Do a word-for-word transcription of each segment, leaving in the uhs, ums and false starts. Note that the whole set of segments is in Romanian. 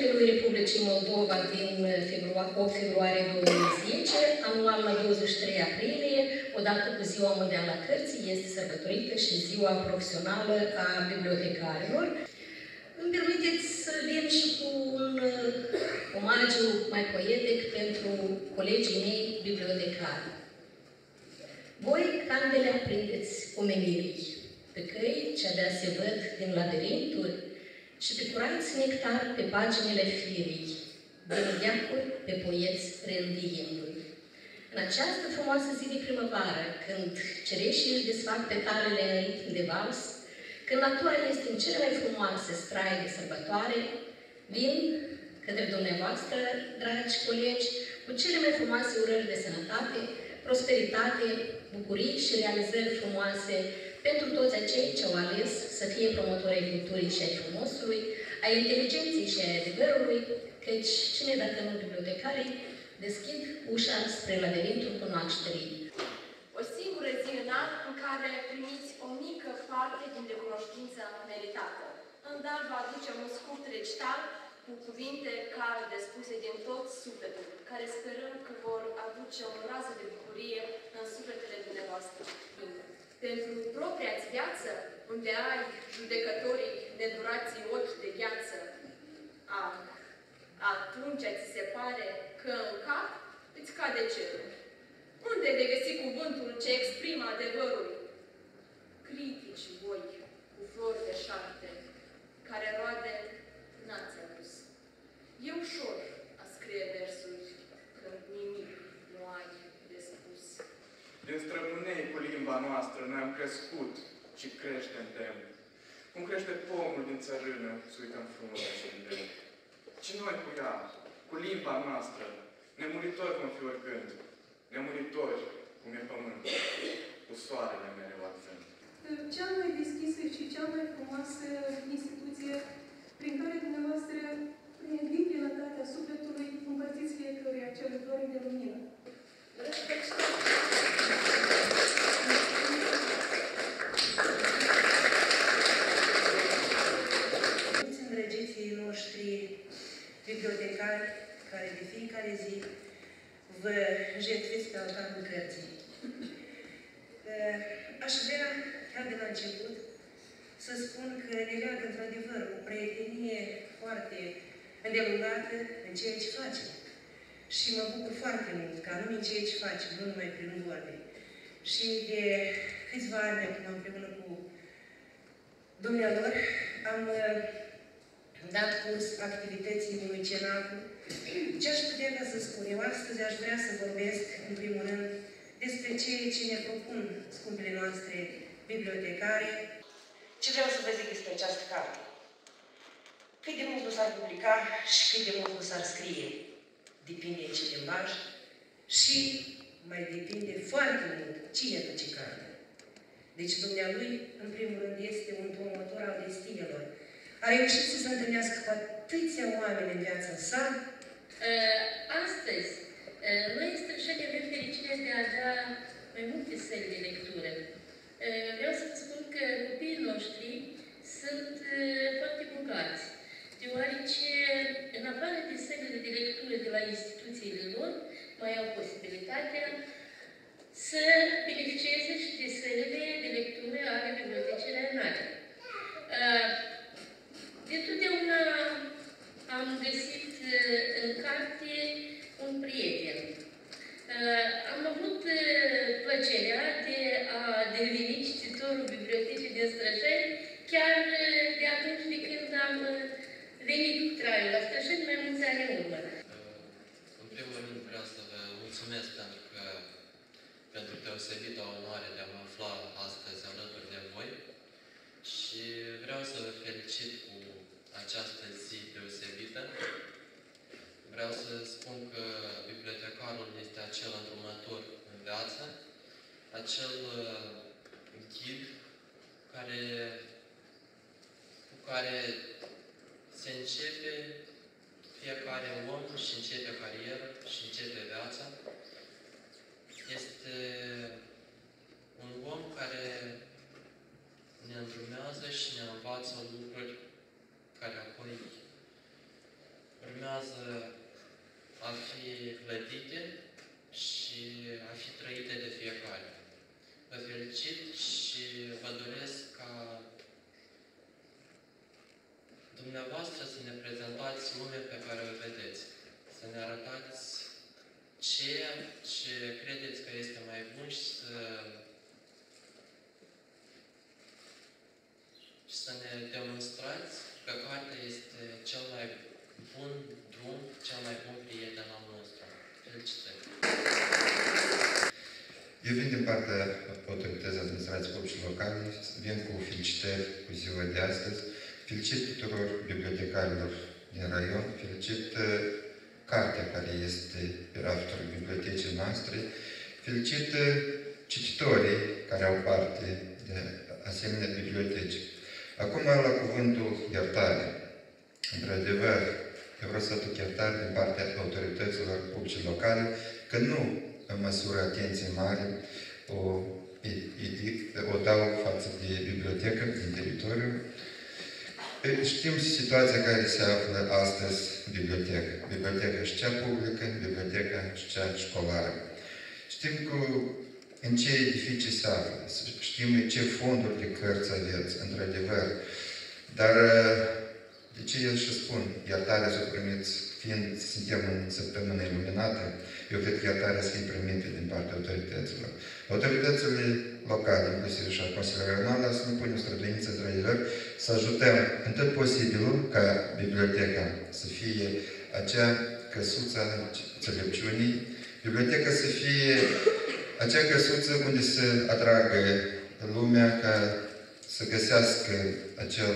Consiliului Republicii Moldova din opt februarie două mii zece, anual la douăzeci și trei aprilie, odată cu Ziua Mondială a Cărții, este sărbătorită și Ziua Profesională a Bibliotecarilor. Îmi permiteți să vin și cu un omagiu mai poetic pentru colegii mei bibliotecari. Voi candele aprindeți omenirii, pe căi ce-abia se văd din labirinturi, și picurați nectar pe paginile firii, din veacuri pe poeți rândiindu-i. În această frumoasă zi de primăvară, când cereșii își desfac petalele în ritm de vals, când natura este în cele mai frumoase straie de sărbătoare, vin către dumneavoastră, dragi colegi, cu cele mai frumoase urări de sănătate, prosperitate, bucurii și realizări frumoase pentru toți acei ce au ales să fie promotori ai culturii și ai frumosului, ai inteligenței și ai adevărului, căci cine dacă nu bibliotecarii deschid ușa spre labirintul cunoașterii. O singură zi în an în care primiți o mică parte din recunoștința meritată. În dar vă aducem un scurt recital cu cuvinte care despuse din tot sufletul, care sperăm că vor aduce o rază de bucurie în sufletele dumneavoastră. Pentru propria-ți viață, unde ai judecătorii nedurații ochi de gheață, a, atunci ți se pare că în cap îți cade cerul. Unde de găsi cuvântul ce exprimă adevărul? Critici voi cu flori de șarte, care roade n-ați adus. E ușor a scrie versuri când nimic nu ai de spus. Din străbunei cu limba noastră noi am crescut și creștem demn. Cum crește pomul din țărână, să uităm frumos și demn. Și noi cu ea, cu limba noastră, nemuritori vom fi oricând, nemuritori, cum e pământul, cu soarele mereu arzând. Cea mai deschisă și cea mai frumoasă instituție prin care dumneavoastră, din plinătatea sufletului, împărțiți fiecăruia cele flori de lumină. Mulți îndrăgiții noștri bibliotecari, care de fiecare zi vă jertfiți pe altarul cărții. Aș vrea, chiar de la început, să spun că ne leagă într-adevăr o prietenie foarte îndelungată în ceea ce facem. Și mă bucur foarte mult că anume în ceea ce facem, nu numai prin vorbe. Și de câțiva ani acum împreună cu dumnealor am dat curs activității unui cenaclu. Ce aș putea ca să spun? Eu astăzi aș vrea să vorbesc, în primul rând, despre ceea ce ne propun scumpile noastre bibliotecare. Ce vreau să vă zic despre această carte? Cât de mult nu s-ar publica și cât de mult nu s-ar scrie. Depinde de ce limbaj și mai depinde foarte mult cine face carte. Deci dumnealui, în primul rând, este un promotor al destinelor. A reușit să se întâlnească cu atâția oameni în viața sa. Astăzi, noi strășeni avem fericirea de a avea mai multe săli de lectură. Vreau să vă spun că copiii noștri sunt foarte bogați, deoarece, în afară de sălile de lectură de la instituțiile lor, mai au posibilitatea să beneficieze și de sălile de lectură ale bibliotecii regionale. De totdeauna am găsit în carte un prieten. Am avut plăcerea de a deveni cititorul bibliotecii din Strășeni, chiar de atunci de când am venit cu traiul la Strășeni, mai mulți ani în urmă. În primul rând vreau să vă mulțumesc pentru că pentru deosebită onoare de a mă afla astăzi alături de voi și vreau să vă felicit cu această zi deosebită. Vreau să spun că bibliotecarul este acel îndrumător în viață, acel ghid care, cu care se începe fiecare om și începe carieră și începe viața. Este un om care ne îndrumează și ne învață lucruri care apoi urmează a fi clădite și a fi trăite de fiecare. Vă felicit și vă doresc ca dumneavoastră să ne prezentați lumea pe care o vedeți, să ne arătați ceea ce credeți că este mai bun și să, și să ne demonstrați că cartea este cel mai bun drum, cel mai bun prieten al nostru. Felicitări! Eu vin din partea autorității administrației publice locale, vin cu felicitări cu ziua de astăzi. Felicit tuturor bibliotecarilor din raion, felicit cartea care este pe raftul bibliotecii noastre, felicit cititorii care au parte de asemenea biblioteci. Acum la cuvântul iertare. Într-adevăr, eu vreau să aduc iertare din partea autorităților publice locale, că nu în măsură atenție mare o, o dau față de bibliotecă din teritoriu. Știm situația care se află astăzi în bibliotecă. Biblioteca și cea publică, biblioteca și cea școlară. Știm că în ce edificii se află, știm ce fonduri de cărți aveți, într-adevăr. Dar de ce eu și spun, iertarea să o primiți, fiind suntem în săptămână iluminată, eu cred că iertarea să fie primită din partea autorităților. Autoritățile locale, inclusiv și a Consiliului Regional, să nu punem străduință, într-adevăr, să ajutăm în tot posibilul ca biblioteca să fie acea căsuță a înțelepciunii, biblioteca să fie acea căsuță unde să atragă lumea ca să găsească acel,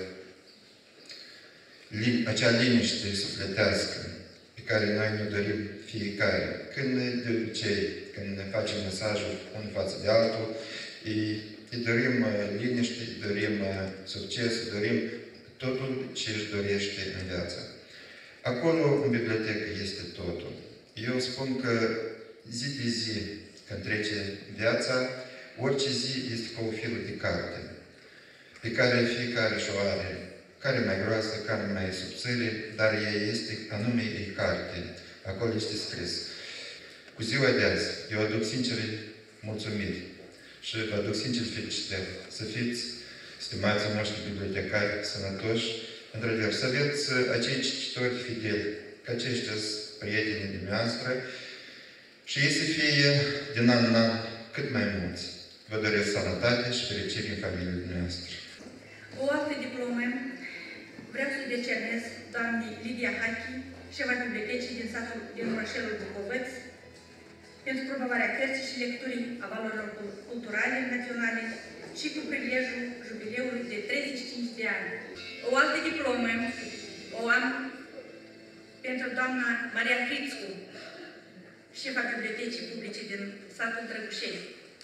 acea liniște sufletească pe care noi ne dorim fiecare. Când de obicei, când ne facem mesajul unul față de altul, îi, îi dorim liniște, îi dorim succes, îi dorim totul ce își dorește în viață. Acolo, în bibliotecă, este totul. Eu spun că zi de zi, când trece viața, orice zi este ca o filă de carte, pe care fiecare și-o are, care mai groasă, care mai subțire, dar ea este anume e carte. Acolo este scris. Cu ziua de azi, eu aduc sincere mulțumiri și vă aduc sincer felicitări. Să fiți, stimații noștri bibliotecari, sănătoși, într-adevăr, să aveți acei cititori fideli, că aceștia sunt prietenii dumneavoastră și ei să fie din an în an cât mai mulți. Vă doresc sănătate și fericire în familiile noastre. O altă diplomă vreau să decernez doamnei Lidia Hachi, șefa bibliotecii din satul din orașelul Bucovăț, pentru promovarea cărții și lecturii a valorilor culturale naționale și cu prilejul jubileului de treizeci și cinci de ani. O altă diplomă o am pentru doamna Maria Crițcu, șefa bibliotecii publice din satul Drăgușeni.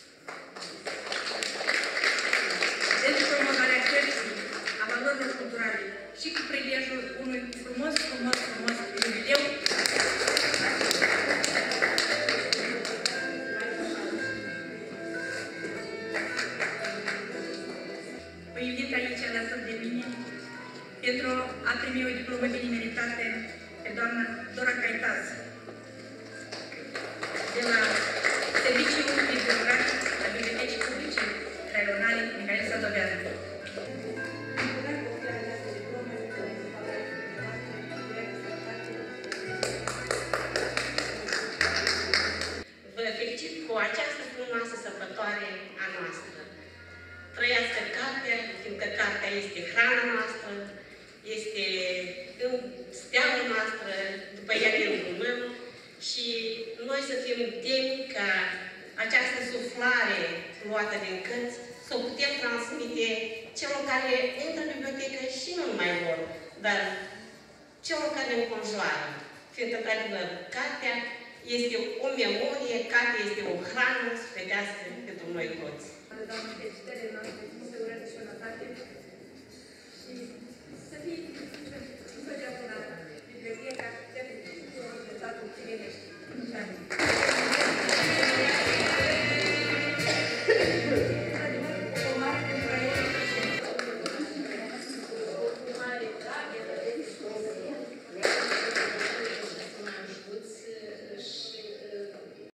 Pentru promovarea cărții a valorilor culturale și cu prilejul unui frumos, frumos, frumos jubileu. Vă invit aici alături de mine pentru a primi o diplomă bine meritată pe doamna Dora Caitaz de la Serviciul Bibliografic al Bibliotecii Publice Raionale Mihail Sadoveanu. Vă felicit cu această frumoasă sărbătoare a noastră. Trăiască cartea, fiindcă cartea este hrana noastră, este steaua noastră, după ea ne îndrumăm și noi să fim demni ca această suflare luată din cărți să o putem transmite celor care intră în bibliotecă și nu numai lor, dar celor care ne înconjoară. Fiindcă, într-adevăr, cartea este o memorie, cartea este o hrană sufletească pentru noi toți. Doamne, felicitările noastre